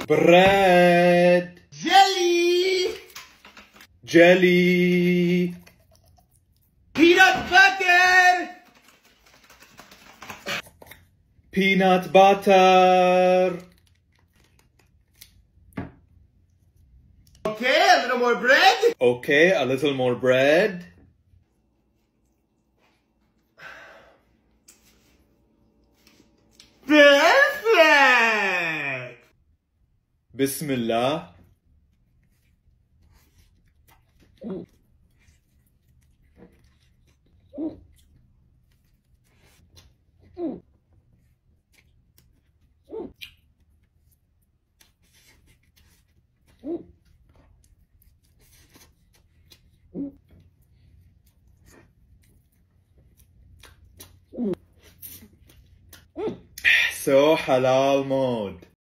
bread, jelly, jelly, peanut butter, peanut butter. Okay, a little more bread. Okay, a little more bread. Perfect. Bismillah. So halal mode.